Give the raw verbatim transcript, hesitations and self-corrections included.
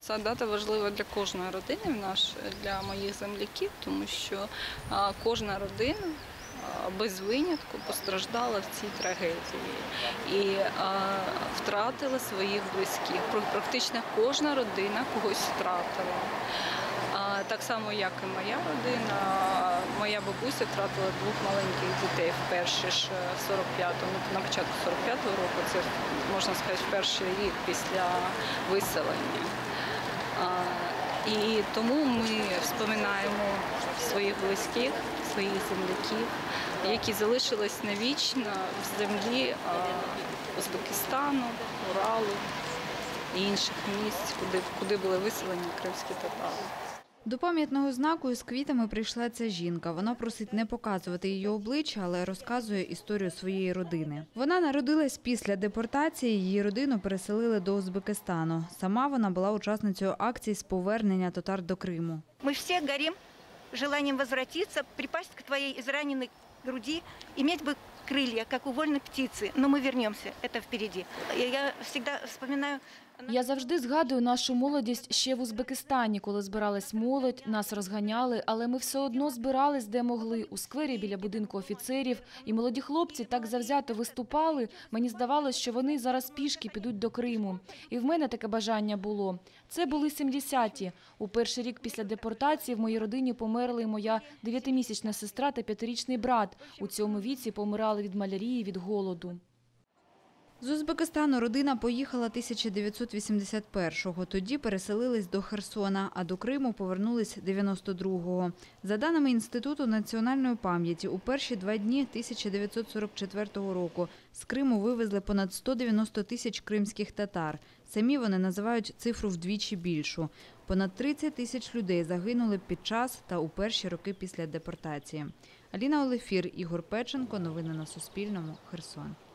Ця дата важлива для кожної родини, для моїх земляків, тому що кожна родина без винятку постраждала в цій трагедії і втратила своїх близьких. Практично кожна родина когось втратила. Так само, як і моя родина. Моя бабуся втратила двох маленьких дітей вперше ж в сорок п'ятому, на початку сорок п'ятого року, це, можна сказати, в перший рік після виселення. І тому ми вспоминаємо своїх близьких, своїх земляків, які залишились навічно в землі Узбекистану, Уралу і інших місць, куди, куди були виселені кримські татари. До пам'ятного знаку із квітами прийшла ця жінка. Вона просить не показувати її обличчя, але розказує історію своєї родини. Вона народилась після депортації, її родину переселили до Узбекистану. Сама вона була учасницею акції з повернення татар до Криму. Ми всі горимо бажанням повернутися, припасть к твоїй зраненій груді, мати би крылья, как у вольной птицы, но мы вернемся, это впереди. Я всегда вспоминаю... Я завжди згадую нашу молодість ще в Узбекистані, коли збиралась молодь, нас розганяли, але ми все одно збирались, де могли, у сквері біля будинку офіцерів. І молоді хлопці так завзято виступали, мені здавалось, що вони зараз пішки підуть до Криму. І в мене таке бажання було. Це були сімдесяті. У перший рік після депортації в моїй родині померли моя дев'ятимісячна сестра та п'ятирічний брат. У цьому віці помирали від малярії, від голоду. З Узбекистану родина поїхала тисяча дев'ятсот вісімдесят першого. Тоді переселились до Херсона, а до Криму повернулись дев'яносто другого. За даними Інституту національної пам'яті, у перші два дні тисяча дев'ятсот сорок четвертого року з Криму вивезли понад сто дев'яносто тисяч кримських татар. Самі вони називають цифру вдвічі більшу. Понад тридцять тисяч людей загинули під час та у перші роки після депортації. Аліна Олефір, Ігор Печенко. Новини на Суспільному. Херсон.